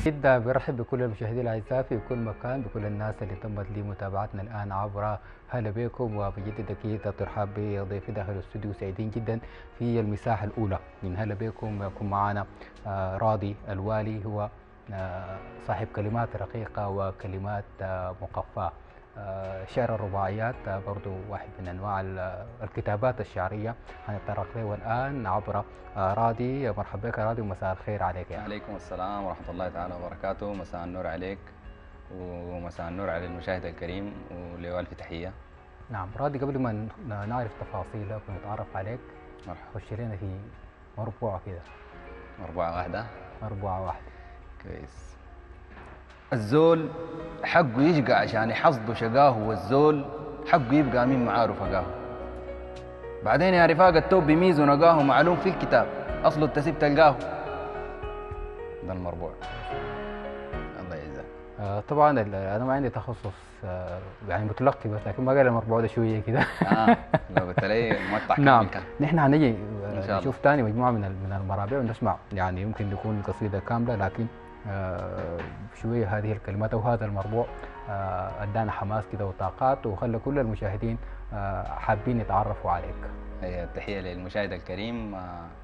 جدا برحب بكل المشاهدين الاعزاء في كل مكان، بكل الناس اللي تمت لمتابعتنا الان عبر هلا بكم، وبجدد اكيد الترحاب بضيفي داخل الاستوديو. سعيدين جدا في المساحه الاولى من هلا بكم يكون معنا راضي الوالي، هو صاحب كلمات رقيقه وكلمات مقفاه. شعر الرباعيات برضو واحد من انواع الكتابات الشعريه هنتطرق له الان عبر راضي. مرحبا بك راضي ومساء الخير عليك يا أخي. عليكم السلام ورحمة الله تعالى وبركاته. مساء النور عليك ومساء النور على المشاهد الكريم ولوالف تحية. نعم راضي، قبل ما نعرف تفاصيلك ونتعرف عليك، مرحبا. خش لنا في مربوعة كده. مربوعة واحدة. مربوعة واحدة كويس. الزول حقه يشقى عشان يحصده شقاه، والزول حقه يبقى مين معاه رفقاه. بعدين يا رفاق التوب بميز ونقاه، معلوم في الكتاب أصله التسيب تلقاه. ده المربوع. الله يعزك. طبعا انا ما عندي تخصص يعني متلقي بس، لكن ما قال المربوع ده شويه كده. لو قلت لي مقطع نعم. كامل. نحن هنجي نشوف ثاني مجموعه من المرابع ونسمع، يعني يمكن تكون قصيده كامله، لكن شويه هذه الكلمات او هذا المربوع ادانا حماس كده وطاقات، وخلى كل المشاهدين حابين يتعرفوا عليك. هي تحية للمشاهد الكريم.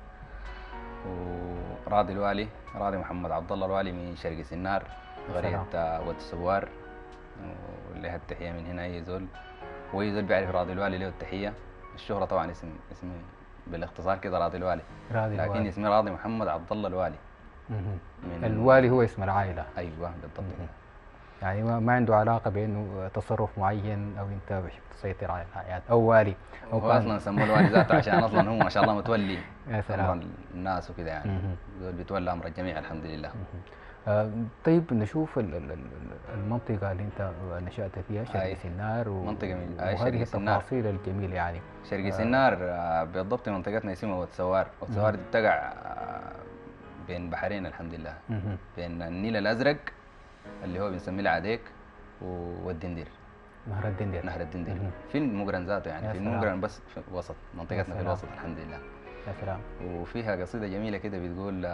وراضي الوالي، راضي محمد عبد الله الوالي من شرق سنار، قرية ود السوار. ولها التحية من هنا أي زول، وأي زول بيعرف راضي الوالي له التحية. الشهرة طبعا اسمي بالاختصار كده راضي الوالي، لكن اسمي راضي محمد عبد الله الوالي. الوالي هو اسم العائلة. أيوه بالضبط. يعني ما عنده علاقة بأنه تصرف معين أو أنت بتحب تسيطر على الحياة أو والي أو هو أصلا سموه الوالي ذاته عشان أصلا هو ما شاء الله متولي أمر الناس وكده، يعني بيتولى أمر الجميع الحمد لله. طيب نشوف المنطقة اللي أنت نشأت فيها، شرق سنار، منطقة من وهذه التفاصيل الجميلة يعني. شرق سنار بالضبط منطقتنا اسمها ود سوار. ود سوار دي تقع بين بحرين الحمد لله، بين النيل الأزرق اللي هو بنسميه العديك والدندير. نهر الدندير. نهر الدندير في المقرن ذاته، يعني في المقرن بس في وسط منطقتنا، في الوسط الحمد لله. يا سلام. وفيها قصيدة جميلة كده بتقول: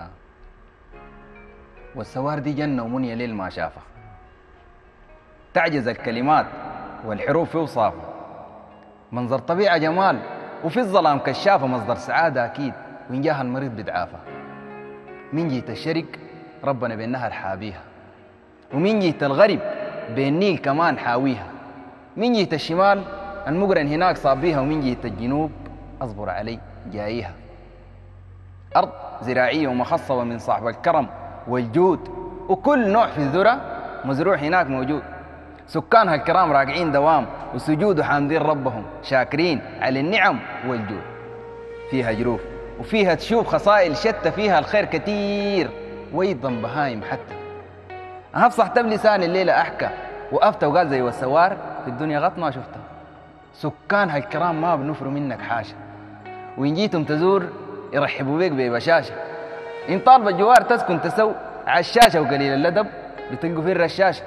والسوار دي جنة ومنية ليل ما شافها، تعجز الكلمات والحروف في وصافها، منظر طبيعة جمال وفي الظلام كشافة، مصدر سعادة أكيد وإن جاها المريض بدعافة. من جيت الشرق ربنا بالنهر حابيها، ومن جيت الغرب بالنيل كمان حاويها، من جيت الشمال المقرن هناك صابيها، ومن جيت الجنوب أصبر علي جايها. أرض زراعية ومخصبة من صاحب الكرم والجود، وكل نوع في الذرة مزروع هناك موجود. سكانها الكرام راقعين دوام وسجود وحامدين ربهم، شاكرين على النعم والجود. فيها جروف وفيها تشوف خصائل شتى، فيها الخير كتير ويضا بهايم حتى. أفصح لسان الليلة أحكى وأفتى وقال زي والسوار في الدنيا غط ما شفتها. سكانها الكرام ما بنفروا منك حاشا، وإن جيتم تزور يرحبوا بك ببشاشة. إن طالب الجوار تسكن تسو على الشاشة، وقليل الأدب بتلقوا فيه الرشاشة.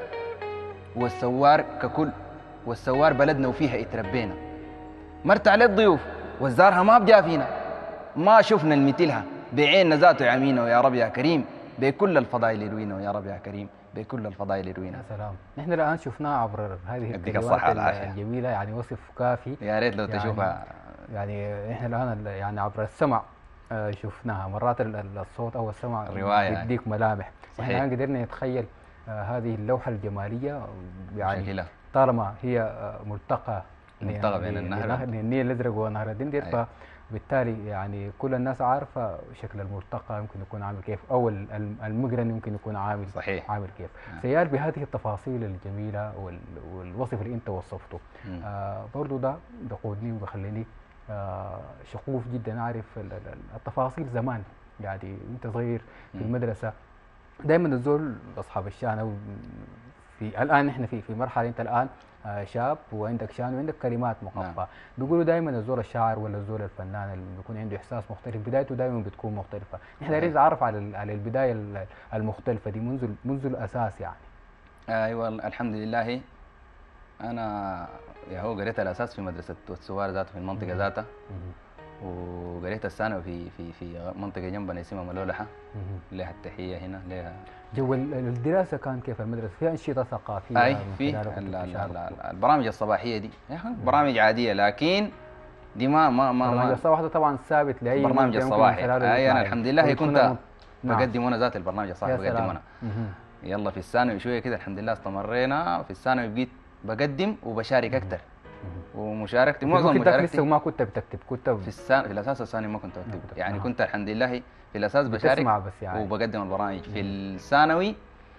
والسوار ككل، والسوار بلدنا وفيها اتربينا، مرت عليه الضيوف والزارها ما بجا فينا، ما شفنا المثلها بعيننا ذاته يعمينا. ويا رب يا كريم بكل الفضائل يروينا، ويا رب يا كريم بكل الفضائل يروينا. يا سلام. نحن الآن شفناه عبر هذه الكلمات الجميلة، يعني وصف كافي. يا ريت لو تشوفها. يعني احنا الآن يعني عبر السمع شفناها مرات، الصوت أو السمع بيديك ملامح. صحيح. احنا الآن قدرنا نتخيل هذه اللوحة الجمالية، يعني شكلها طالما هي ملتقى بين النيل الأزرق ونهر الدندير. أيوة. فبالتالي يعني كل الناس عارفة شكل الملتقى يمكن يكون عامل كيف، أو المقرن يمكن يكون عامل صحيح. عامل كيف. سيال بهذه التفاصيل الجميلة والوصف اللي أنت وصفته، برضو ده بقودني وبخليني شغوف جدا أعرف التفاصيل زمان. يعني أنت صغير في المدرسة دائما الزول أصحاب الشأن، أو الآن نحن في مرحلة أنت الآن شاب وعندك شأن وعندك كلمات مقفى. بيقولوا دائما الزول الشاعر ولا الزول الفنان اللي بيكون عنده إحساس مختلف بدايته دائما بتكون مختلفة. نحن عايزين نتعرف على البداية المختلفة دي منذ الأساس يعني. أيوة الحمد لله. أنا هو قريت الأساس في مدرسة السوار ذاته في المنطقة ذاتها، وقريت الثانوي في منطقة جنبنا اسمها ملولحة. لها التحية هنا لها. جو الدراسة كان كيف المدرسة؟ فيها أنشطة ثقافية أي من في خلالها كنتوا بتشاركوا؟ البرامج الصباحية دي يا أخي برامج عادية، لكن دي برنامج الصباح ده طبعا ثابت لأي برنامج الصباحي. أي أنا الحمد لله كنت بقدم أنا ذات البرنامج الصباحي بقدم أنا. يلا في الثانوي شوية كده الحمد لله استمرينا في الثانوي، بقيت بقدم وبشارك أكثر. ومشاركتي معظم مشاركتي لسه ما كنت بتكتب، كنت في الأساس الثاني ما كنت بكتب يعني. كنت الحمد لله في الأساس بشارك بس يعني. وبقدم البرامج. في الثانوي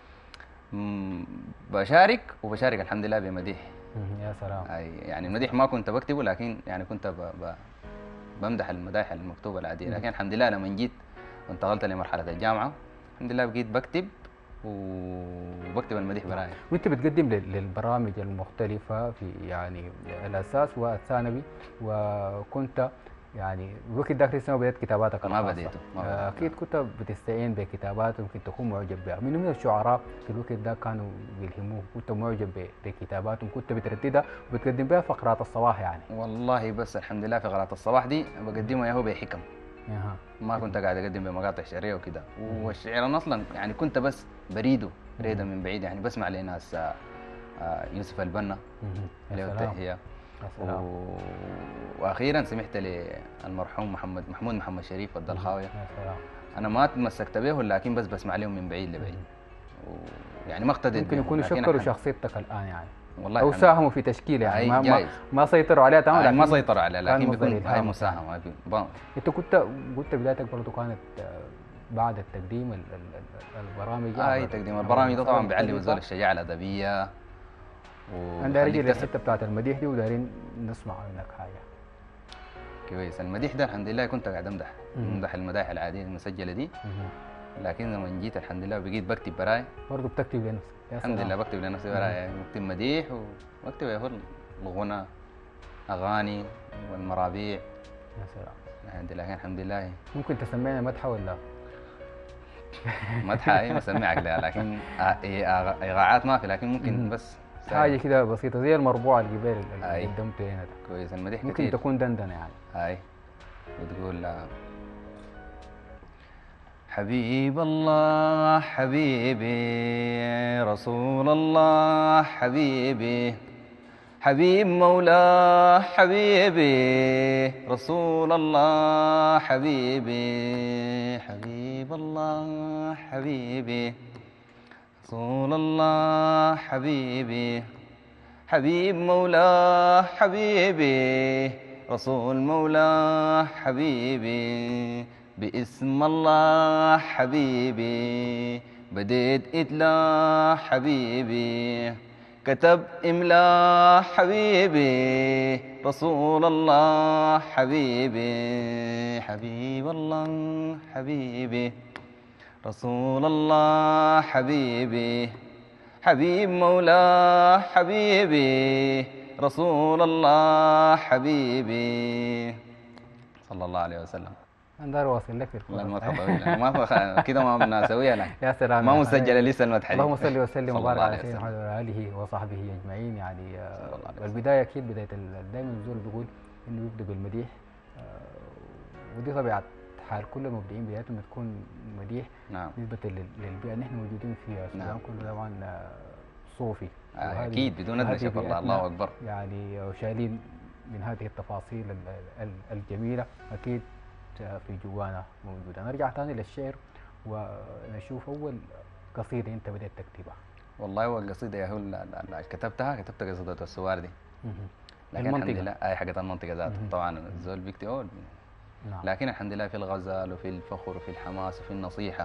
بشارك وبشارك الحمد لله بمديح. يا سلام. يعني المديح ما كنت بكتبه، لكن يعني كنت بمدح المدايح المكتوبة العادية. لكن الحمد لله لما جيت وانتقلت لمرحلة الجامعة الحمد لله بقيت بكتب وبكتب المديح براي. وانت بتقدم للبرامج المختلفة في يعني الأساس والثانوي، وكنت يعني الوقت ذاك لسه ما بدأت كتاباتك ما بديته. أكيد كنت بتستعين بكتابات ممكن تكون معجب بها. من الشعراء في الوقت ذاك كانوا بيلهموك كنت معجب بكتاباتهم كنت بترددها وبتقدم بها فقرات الصباح يعني؟ والله بس الحمد لله فقرات الصباح دي بقدمها ياهو بحكم. ما كنت قاعد اقدم بمقاطع شعريه وكده. والشعر انا اصلا يعني كنت بس بريده ريدا من بعيد يعني، بسمع لناس يوسف البنا له التحيه. واخيرا سمحت للمرحوم محمود شريف الدلخاويه. انا ما تمسكت به لكن بس بسمع لهم من بعيد لبعيد ويعني ما اقتديت ممكن يكونوا شكلوا شخصيتك الان يعني والله، او ساهموا في تشكيل يعني ما سيطروا عليها تماما. ما سيطروا عليها لكن بيكون هاي مساهمه. انت قلت بدايتك برضه كانت بعد التقديم البرامج. تقديم البرامج ده طبعا بيعلم الزول الشجاعه الادبيه. انا داير اجي للحته بتاعت المديح دي ودايرين نسمع منك حاجه. كويس. المديح ده الحمد لله كنت قاعد امدح المدايح العاديه المسجله دي. لكن لما جيت الحمد لله بقيت بكتب براي. برضه بتكتب لنفسك؟ الحمد لله بكتب لنفسي براي يعني، بكتب مديح وبكتب يا الغنى اغاني والمرابيع. يا سلام. الحمد لله. ممكن تسمينا مدحه ولا؟ مدحه اي مسمعك لها، لكن ايقاعات ما في، لكن ممكن بس حاجه كده بسيطه زي المربوعه الجبال اللي قدمته هنا ده. كويس. المديح ممكن كتير. تكون دندنه يعني. هاي بتقول حبيب الله حبيبي رسول الله حبيبي حبيب مولاه حبيبي رسول الله حبيبي حبيب الله حبيبي رسول الله حبيبي حبيب مولاه حبيبي رسول مولاه حبيبي باسم الله حبيبي بديت إتلا حبيبي كتب إملا حبيبي رسول الله حبيبي حبيب الله حبيبي رسول الله حبيبي حبيب مولاه حبيبي رسول الله حبيبي صلى الله عليه وسلم. انا داير واصل لك في والله المدحه طويله ما كده ما بنسويها لك. يا سلام. ما مسجله لسه المدحه. اللهم صل وسلم وبارك على سيدنا محمد وعلى اله وصحبه اجمعين. يعني البدايه اكيد بدايه دائما الزول بيقول انه يبدا بالمديح، ودي طبيعه حال كل المبدعين بدايتهم تكون مديح. نعم. نسبه للبيئه اللي احنا موجودين فيها السودان كله طبعا صوفي. اكيد بدون ادنى شك. والله الله اكبر. يعني وشايلين من هذه التفاصيل الجميله اكيد في جوانا موجودة. نرجع ثاني للشعر ونشوف أول قصيدة أنت بدأت تكتبها. والله أول قصيدة يا هو كتبت قصيدة السوار دي. لكن الحمد لله حقت المنطقة ذاتها. طبعا الزول بيكتب نعم. لكن الحمد لله في الغزل وفي الفخر وفي الحماس وفي النصيحة.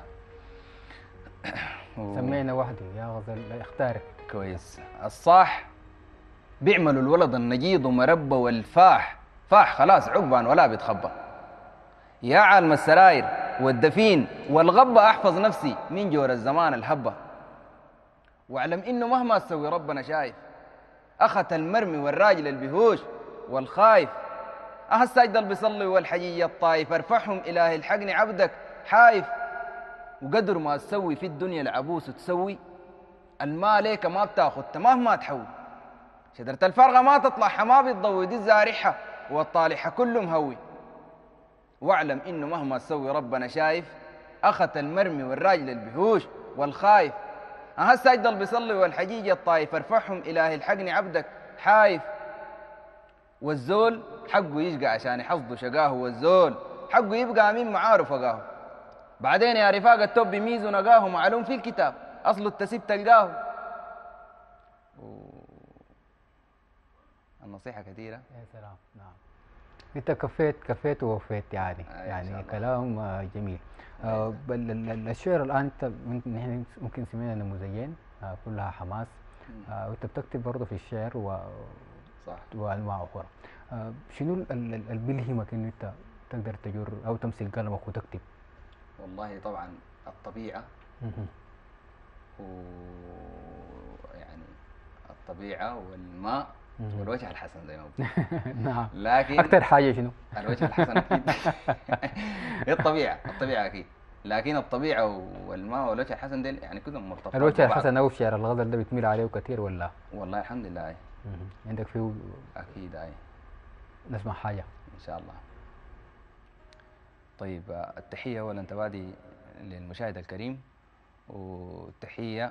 سمينا وحدي يا غزل لا اختارك. كويس. الصاح بيعملوا الولد النجيض ومربى والفاح فاح خلاص عقبان ولا بيتخبى. يا عالم السراير والدفين والغبة أحفظ نفسي من جور الزمان الهبة، واعلم إنه مهما تسوي ربنا شايف. أخت المرمي والراجل البهوش والخايف، الساجد اللي بيصلي والحجي الطايف. ارفعهم إلهي الحقني عبدك حايف، وقدر ما تسوي في الدنيا العبوس تسوي. المال ليك ما بتاخذ مهما تحوي، شجرة الفرغة ما تطلع حما بتضوي دي الزارحة والطالحة كله مهوي. واعلم إنه مهما تسوي ربنا شايف. أخت المرمي والراجل البهوش والخايف، هسه يضل بيصلي والحجيج الطايف، ارفعهم إلهي الحقني عبدك حايف. والزول حقه يشقى عشان يحصده شقاه، والزول حقه يبقى أمين معاره فقاه. بعدين يا رفاق التوب بيميزوا نقاه، معلوم في الكتاب أصله التسيب تلقاه. النصيحة كثيرة. يا سلام. نعم، انت كفيت ووفيت يعني. يعني كلام جميل. الشعر الان انت نحن ممكن سمعنا نموذجين كلها حماس، وانت بتكتب برضه في الشعر صح وانواع اخرى. شنو اللي بيلهمك انه انت تقدر تجر او تمسك قلمك وتكتب؟ والله طبعا الطبيعة، ويعني الطبيعة والماء والوجه الحسن زي ما قلت. نعم. لكن اكثر حاجة شنو؟ الوجه الحسن اكيد. هي الطبيعة اكيد، لكن الطبيعة والماء والوجه الحسن ديل يعني كلهم مرتبطين. الوجه الحسن او شعر الغزل ده بتميل عليه كثير ولا؟ والله الحمد لله. عندك فيه؟ اكيد. نسمع حاجة ان شاء الله. طيب، التحية أولا تبادي للمشاهد الكريم، والتحية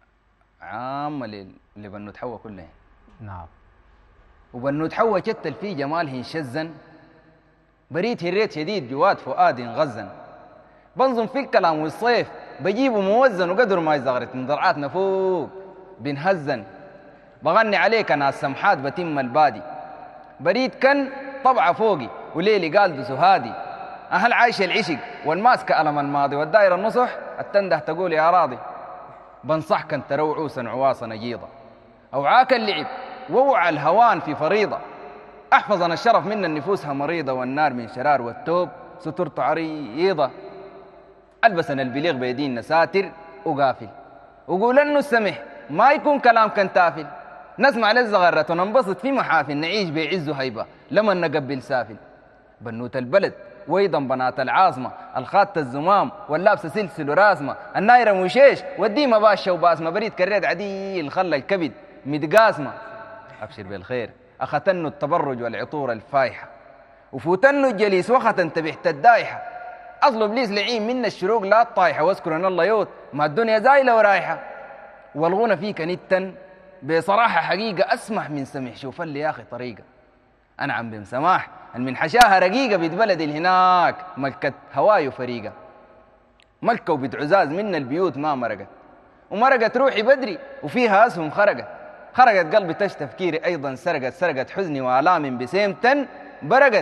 عامة لبنوت حوا كلها. نعم. وبنوت حوا شتل في جماله شزن، بريت هريت شديد جوات فؤاد غزن، بنظم في الكلام والصيف بجيبه موزن، وقدر ما يزغرت من ضرعاتنا فوق بنهزن. بغني عليك أنا السمحات بتم البادي، بريد كان طبعه فوقي وليلي قال هادي. أهل عايش العشق والماسكة ألم الماضي، والدائرة النصح التنده تقول يا راضي. بنصحك أن تروا عوسا عواصا نجيضة، أوعاك اللعب ووعى الهوان في فريضة. أحفظنا الشرف من النفوسها مريضة، والنار من شرار والتوب سترت عريضة. ألبسنا البليغ بيدينا ساتر وقافل، وقول أنه السمح ما يكون كلام كان تافل. نسمع للزغرة وننبسط في محافل، نعيش بعز هيبة لما نقبل سافل. بنوت البلد وأيضا بنات العاصمة، الخات الزمام واللابسة سلسل وراسمة، النايرة مشيش والديمة باشا وباسمة، بريد كريد عديل خلى الكبد متقاسمة. أبشر بالخير أختنوا التبرج والعطور الفايحة، وفوتنوا الجليس وخت انتبهت الدايحة. أصل إبليس لعين من الشروق لا الطايحة، واذكر أن الله يوت ما الدنيا زايلة ورايحة. والغنى فيك نتا بصراحة حقيقة أسمح من سمح، شوف لي يا أخي طريقة أنعم بمسماح من حشاها رقيقة. بيت بلد هناك ملكة هواي فريقة، ملكة وبيت عزاز من البيوت ما مرقت، ومرقت روحي بدري وفيها أسهم خرقت قلبي تش تفكيري أيضا سرقت حزني وآلام بسيمة برقت.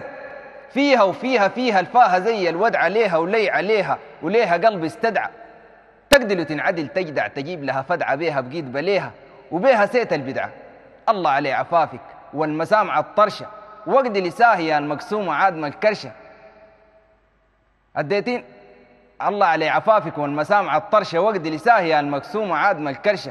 فيها الفاها زي الود عليها ولي عليها، وليها قلبي استدعى. تقدل تنعدل تجدع تجيب لها فدعة بيها بقيد بليها، وبيها سيت البدعة. الله علي عفافك والمسامع الطرشة، وقد لساهي المقسومة عاد ما الكرشة. أديتين الله علي عفافك والمسامع الطرشة، وقد لساهي المقسومة عاد ما الكرشة.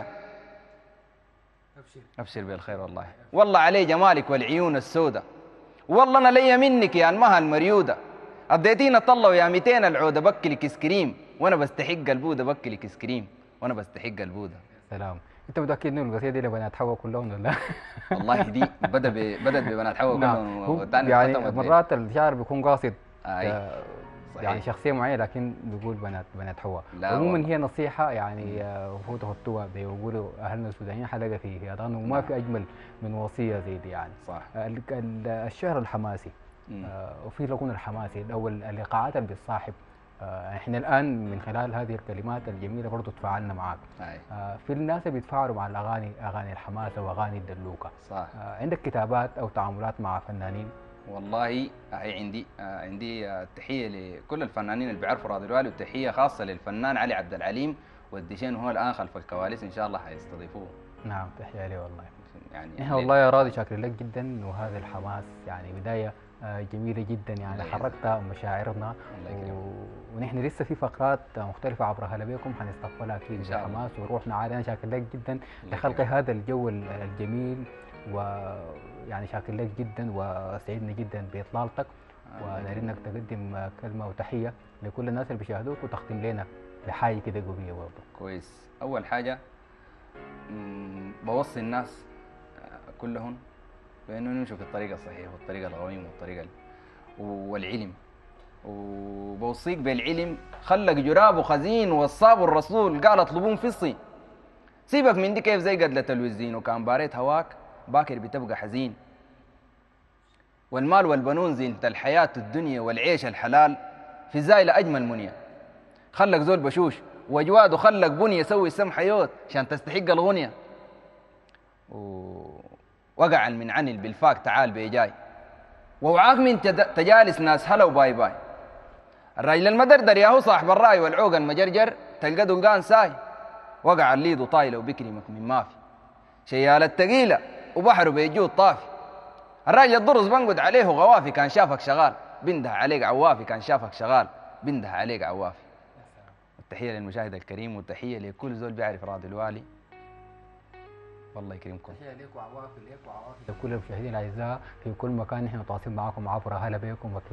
أبشر بالخير. والله علي جمالك والعيون السودة، والله أنا ليا منك يا المها المريودة. أديتينا طلوا يا 200 العودة بكلك اسكريم، وأنا بستحق البودة بكلك اسكريم، وأنا بستحق البودة. سلام. انت متاكد انه القصيده دي لبنات حوا كلهم ولا؟ والله دي بدت ببنات حوا كلهم. يعني مرات الشاعر بيكون قاصد يعني صحيح. شخصيه معينه، لكن بيقول بنات حوا. عموما هي نصيحه يعني المفروض تحطوها بيقولوا اهلنا السودانيين حلقه في اذانهم، وما في اجمل من وصيه زي دي يعني. صح. الشعر الحماسي وفي الغنى الحماسي او الايقاعات اللي بتصاحب. احنا الان من خلال هذه الكلمات الجميله برضه تفاعلنا معك. في الناس اللي بيتفاعلوا مع اغاني الحماسه واغاني الدلوكه. صح. عندك كتابات او تعاملات مع فنانين؟ والله هي عندي تحيه لكل الفنانين اللي بيعرفوا راضي الوالي، وتحيه خاصه للفنان علي عبد العليم والديشين، وهو الان خلف الكواليس ان شاء الله حيستضيفوه. نعم، تحيه لي والله. يعني احنا والله يا راضي شاكر لك جدا، وهذا الحماس يعني بدايه جميلة جدا يعني حركت مشاعرنا، ونحن لسه في فقرات مختلفة عبر هلا بكم حنستقبلها أكيد بحماس وروحنا عالية. أنا شاكر لك جدا لخلق هذا الجو الجميل، ويعني شاكر لك جدا وسعيدنا جدا بإطلالتك، ونريد إنك تقدم كلمة وتحية لكل الناس اللي بيشاهدوك، وتختم لنا بحاجة كده قوية برضه. كويس. أول حاجة بوصي الناس كلهم بأنه نمشوا في الطريقة الصحيحة والطريقة القويمة والطريقة والعلم. وبوصيك بالعلم، خلق جراب وخزين وصاب الرسول قال اطلبون في الصين. سيبك من دي كيف زي قدلة الوزين، وكان باريت هواك باكر بتبقى حزين. والمال والبنون زينة الحياة الدنيا والعيش الحلال، في الزايلة أجمل منية. خلق زول بشوش وجواد، وخلق بنية سوي سم حيوت عشان تستحق الغنية. وقع المنعنل بالفاك تعال بيجاي، ووعاك من تجالس ناس هلا وباي باي. الراجل المدردر ياهو صاحب الراي والعوق المجرجر، تلقى دنقان ساي. وقع الليد وطايله وبكرمك من مافي، شيال التقيلة وبحره بيجود طافي. الراجل الضرس بنقد عليه غوافي، كان شافك شغال بنده عليك عوافي، كان شافك شغال بنده عليك عوافي. التحية للمشاهد الكريم، والتحية لكل زول بيعرف راضي الوالي. والله يكرمكم. تحية لكم عوافي، لكم عوافي لكل المشاهدين الاعزاء في كل مكان. نحن متواصلين معكم عبر هلا بكم.